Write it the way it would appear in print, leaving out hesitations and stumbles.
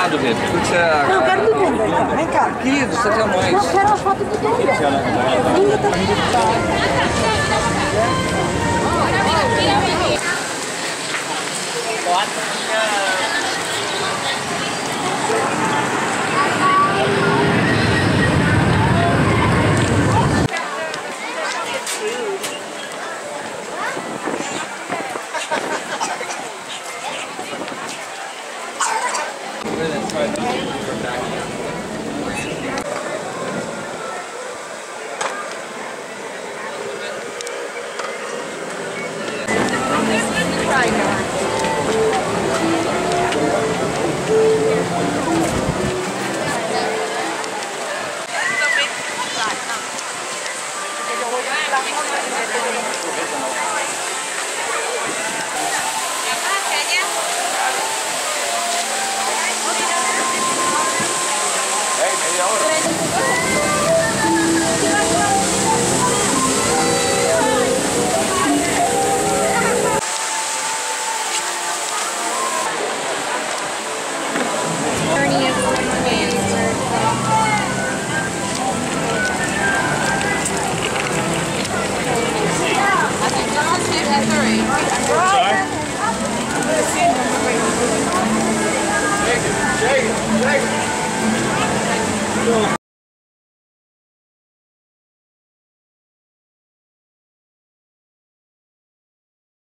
do Rede. Não, eu quero do Rede, cara. Vem cá. Querido, você quer mais? Eu quero a foto do Rede. Ainda tá.